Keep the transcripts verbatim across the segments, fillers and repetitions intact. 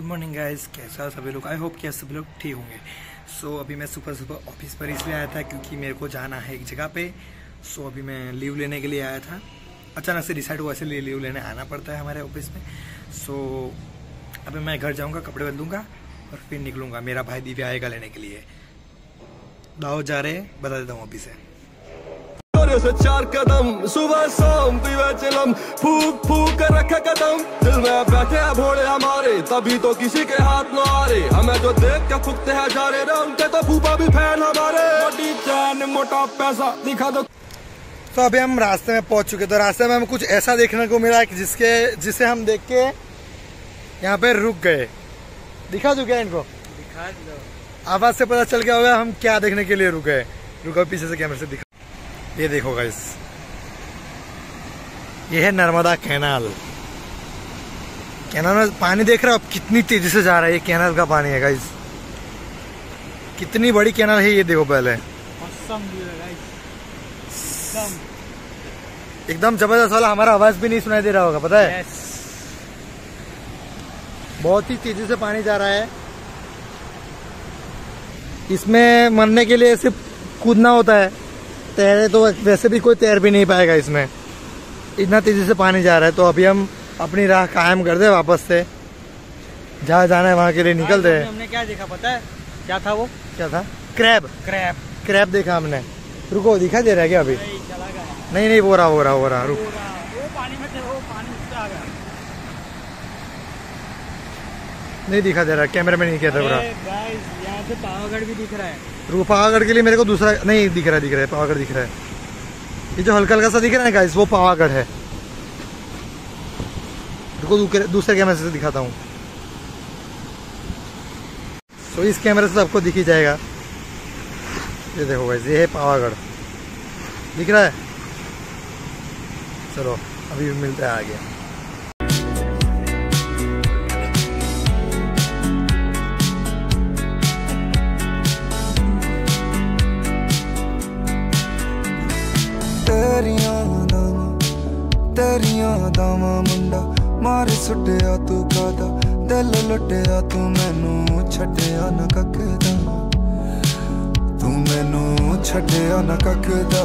Good morning guys, कैसा सभी लोग। आई होप कि सभी लोग ठीक होंगे। सो so, अभी मैं सुबह सुबह ऑफिस पर इसलिए आया था क्योंकि मेरे को जाना है एक जगह पे। सो so, अभी मैं लीव लेने के लिए आया था। अचानक से डिसाइड हुआ, इसलिए लीव लेने आना पड़ता है हमारे ऑफिस में। सो so, अभी मैं घर जाऊँगा, कपड़े बदलूँगा और फिर निकलूँगा। मेरा भाई दिव्या आएगा लेने के लिए। दाऊद जा रहे हैं, बता देता हूँ अभी से। से चार कदम सुबह शाम दिवे चिलम फूक फूक कर रखे कदम। दिल में बैठे हैं भोले हमारे, तभी तो किसी के हाथ न आ रहे। हमें जो देख के फुकते हैं जा रहे, उनके तो फूफा भी फैन हमारे। मोटी चैन मोटा पैसा दिखा दो। तो अभी हम रास्ते में पहुंच चुके। तो रास्ते में हमें कुछ ऐसा देखने को मिला जिसके जिसे हम देख के यहाँ पे रुक गए। दिखा दो क्या इनको? दिखा दो। आवाज से पता चल गया होगा हम क्या देखने के लिए रुक गए। रुको, पीछे से कैमरे से दिखा। ये देखो गाइस, ये है नर्मदा कैनाल। कैनाल में पानी देख रहे हो आप कितनी तेजी से जा रहा है। ये कैनाल का पानी है गाइस, कितनी बड़ी कैनाल है ये देखो। पहले एकदम जबरदस्त वाला, हमारा आवाज भी नहीं सुनाई दे रहा होगा, पता है। yes. बहुत ही तेजी से पानी जा रहा है। इसमें मरने के लिए सिर्फ कूदना होता है, तैरे तो वैसे भी कोई तैर भी नहीं पाएगा इसमें, इतना तेजी से पानी जा रहा है। तो अभी हम अपनी राह कायम कर दे, वापस से जहाँ जाना है वहाँ के लिए निकल दे। हमने क्या देखा पता है? क्या था वो? क्या था? क्रैब। क्रैब क्रैब देखा हमने। रुको, दिखाई दे रहा है क्या अभी? नहीं, चला गया। नहीं नहीं, वो रहा वो रहा वो रहा रुक। वो पानी में थे, वो पानी से आ गया। नहीं दिखा दे रहा, कैमरे में नहीं किया था। यहाँ से पावागढ़ भी दिख रहा है। रुको, पावागढ़ के लिए मेरे को दूसरा नहीं दिख रहा दिख रहा है पावागढ़ दिख रहा है। ये जो हल्का हल्का सा दिख रहा है गाइस, वो पावागढ़ है। रुको, दूसरे कैमरे से दिखाता हूँ। तो इस कैमरे से आपको दिख ही जाएगा। ये देखो गाइस, ये है पावागढ़, दिख रहा है। चलो अभी मिलते हैं आगे। तेरियां दावा मुंडा मार सुटिया तू कादा, दिल लुटिया तू मैनू छड्डिया न ककदा, तू मैनू छड्डिया न ककदा।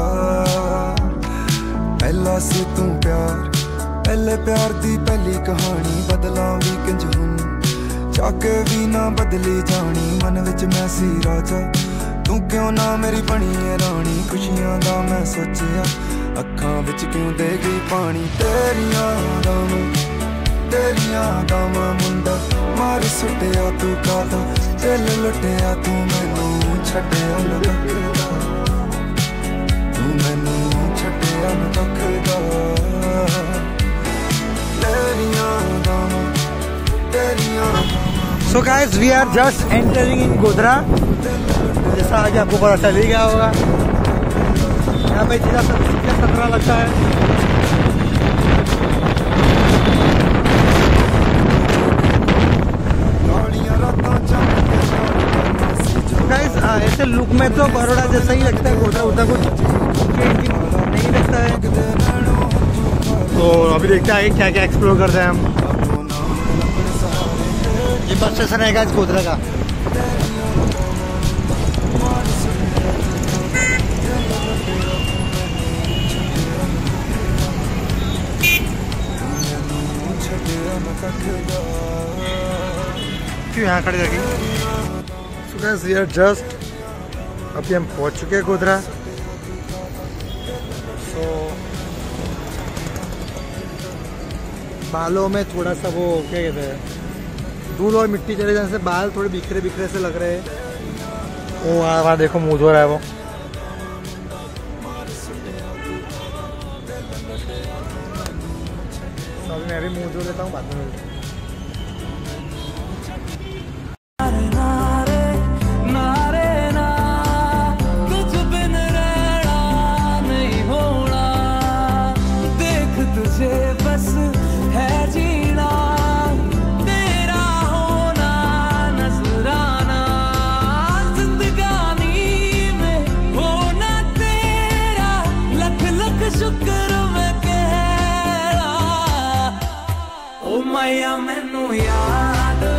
पहला सी तू प्यार, पहले प्यार दी पहली कहानी, बदला भी किंज हुन चाके भी ना बदली जानी। मन विच मैं सी राजा, तू क्यों ना मेरी बनी है रानी। खुशियां दा मैं सोचिया, अखां विच क्यों दे गई पानी। तेरियां दावां तेरियां दावां मुंडा मार सुटिया तू कादा, दिल लुटिया तू मैनू छड्डिया न ककदा, तू मैनू छड्डिया न ककदा। तेरियां दावां तेरियां दावां। So guys, we are just entering in Godhra. जैसा आगे आपको पता चल ही गया होगा, यहाँ पे जिला सत्रह लगता है। गाइस, ऐसे लुक में तो बड़ौदा जैसा ही लगता है, गोधरा उतना कुछ नहीं लगता है। तो अभी देखते हैं आगे क्या क्या एक्सप्लोर करते हैं हम। ये बस स्टेशन है गाइस गोधरा का। क्यों यहाँ खड़े रखी? So guys, we are just अभी हम पहुँच चुके हैं गोधरा। so, बालों में थोड़ा सा वो क्या कहते हैं, धूल और मिट्टी चले जाने से बाल थोड़े बिखरे बिखरे से लग रहे हैं। वो वहाँ देखो मुँह धो रहा है वो। so, मैं भी मुँह धो लेता हूँ, बाद में। बस है जीना तेरा होना नजराना, जिंदगानी में होना तेरा, लख लख शुक्र मैं कह रहा। ओ मैया मैनू याद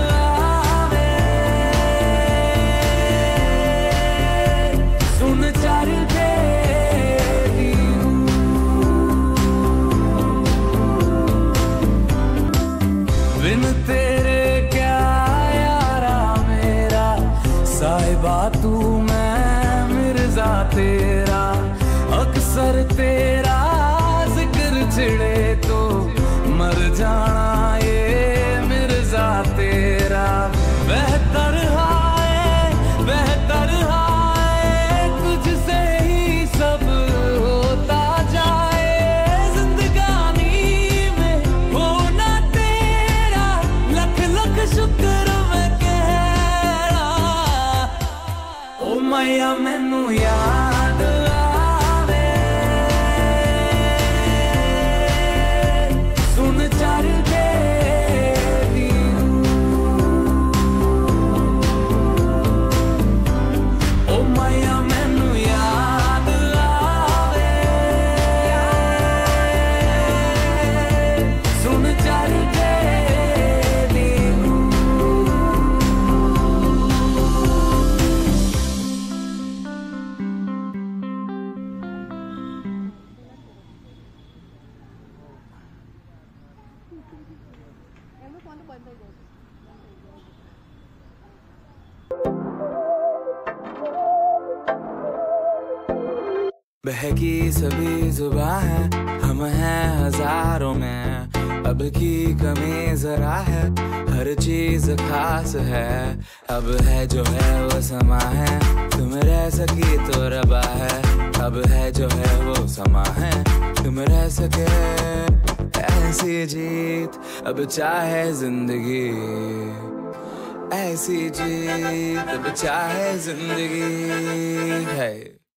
तेरा जिक्र छिड़े तो मर जाना ये मिर्जा तेरा। बेहतर हाय बेहतर हाय तुझसे ही सब होता जाए। जिंदगानी में होना तेरा लख लख शुक्र मैं कह रहा। ओ मैया मैनू याद आवे सुन चर दे बहकी सभी जुबां है हम हैं हजारों में। अब की कमी जरा है हर चीज खास है। अब है जो है वो समा है तुम रह सकी तो रबा है। अब है जो है वो समा है तुम रह सके ऐसी जीत। अब चाहे जिंदगी ऐसी जीत अब चाहे जिंदगी है।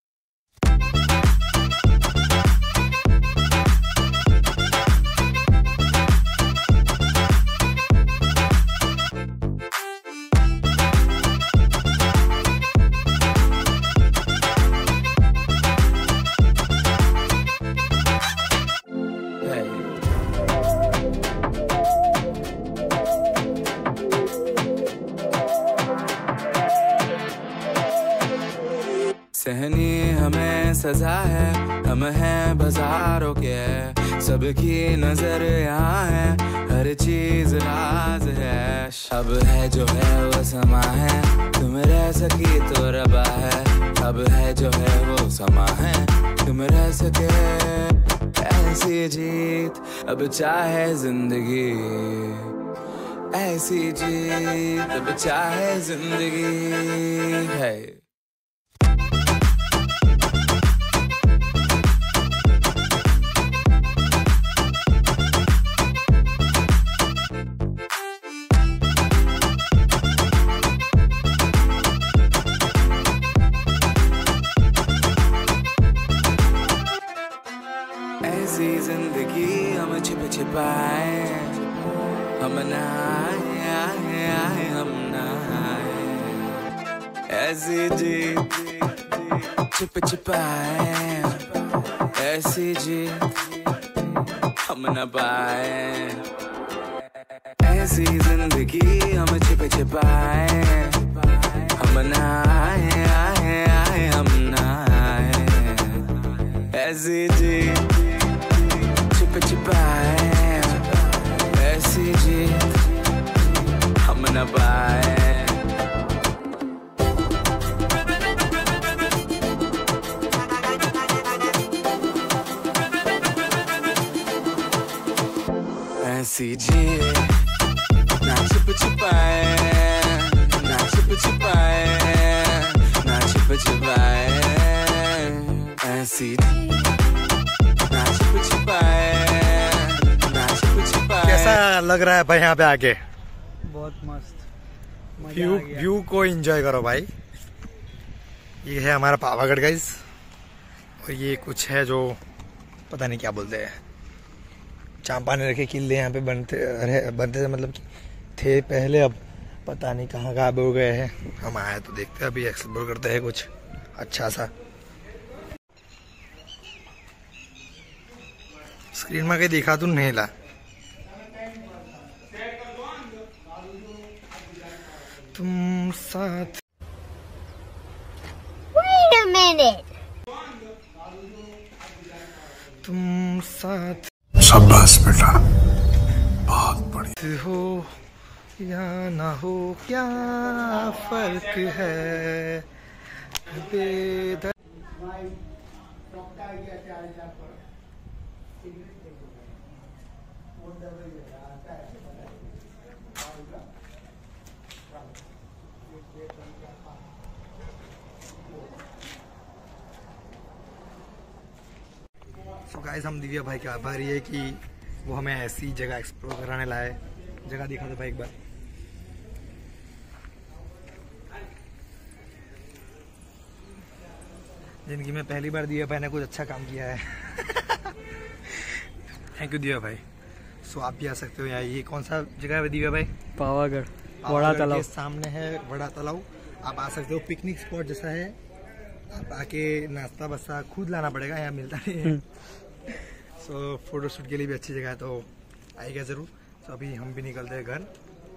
सहनी हमें सजा है हम हैं बाजारों के। सबकी नजर यहाँ है हर चीज राज है। अब है जो है वो समा है तुम रह सकी तो रबा है। अब है जो है वो समा है तुम रह सके ऐसी जीत। अब चाहे जिंदगी ऐसी जीत अब चाहे जिंदगी है। ऐसी जिंदगी हम छिप छिपाए हम ना आए आए आए हम ना आए। ऐसी जी छिप छिपाए ऐसी जी हम न पाए। ऐसी जिंदगी हम छिप छिपाए हम ना आए आए आए हम ना आए। ऐसी जी छिप छिपाए ऐसी जी हम न पाए। ऐसी जी ना छिप छिपाए ना छिप छिपाए ना छिप छिपाए। ऐसी ना छिप छिपाए ना छिप छिपाए। कैसा लग रहा है भाई यहाँ पे आके? बहुत मस्त व्यू व्यू को एंजॉय करो भाई। ये है हमारा पावागढ़ गाइस और ये कुछ है जो पता नहीं क्या बोलते हैं चांपाने रखे किले यहाँ पे बनते रहे बनते थे मतलब थे पहले। अब पता नहीं कहाँ गायब हो गए हैं। हम आए तो देखते हैं अभी एक्सप्लोर करते हैं कुछ अच्छा सा। स्क्रीन में कहीं दिखा तू नहीं ला तुम साथ। Wait a minute. तुम साथ शाबाश बेटा बहुत बढ़िया। हो या ना हो क्या फर्क है बेदर। सो गाइस, हम दिव्या भाई के आभारी है कि वो हमें ऐसी जगह एक्सप्लोर कराने लाए। जगह दिखा दो भाई एक बार। जिंदगी में पहली बार दिव्या भाई ने कुछ अच्छा काम किया है। थैंक यू दिव्या भाई। सो आप भी आ सकते हो यहाँ। ये कौन सा जगह है दिव्या भाई? पावागढ़ बड़ा तालाब के सामने है बड़ा तालाब। आप आ सकते हो, पिकनिक स्पॉट जैसा है। आप आके नाश्ता बस्ता खुद लाना पड़ेगा, यहाँ मिलता नहीं है। सो फोटो शूट के लिए भी अच्छी जगह है, तो आएगा जरूर। तो अभी हम भी निकलते हैं घर।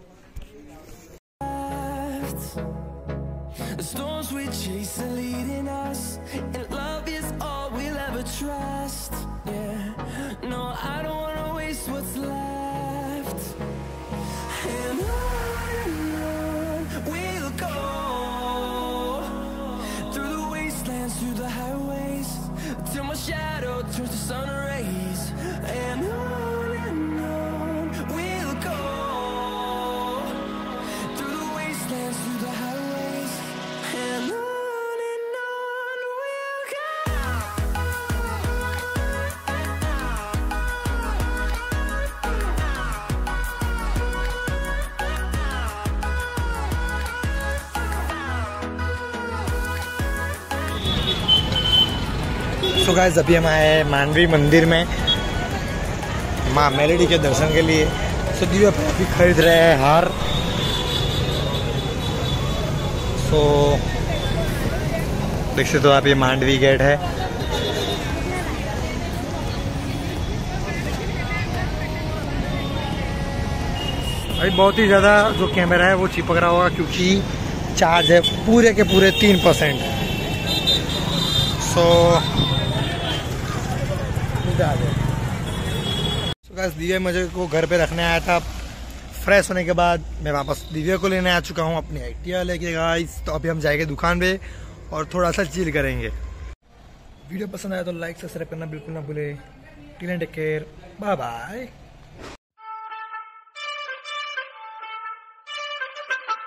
The storms we chase are leading us, and love is all we'll ever trust. Yeah, no, I don't wanna waste what's left. And on and on we'll go, through the wastelands, through the highways, till my shadow turns to sun rays. And on and on we'll go, through the wastelands, through the highways, and on and on we'll go. So guys, अभी हम आए हैं मांडवी मंदिर में माँ melody के दर्शन के लिए। सो दिव्या भाई खरीद रहे हैं हार। सो देख सकते हो आप, ये मांडवी गेट है। अभी बहुत ही ज़्यादा जो कैमरा है वो चिपक रहा होगा, क्योंकि चार्ज है पूरे के पूरे तीन percent. So so guys, Divya मुझे को घर पे रखने आया था। फ्रेश होने के बाद मैं वापस दिव्या को लेने आ चुका हूँ अपनी एक्टिवा लेके गाइस। तो अभी हम जाएंगे दुकान पे और थोड़ा सा चिल करेंगे। वीडियो पसंद आया तो लाइक सब्सक्राइब करना बिल्कुल ना भूले। Take care, bye bye.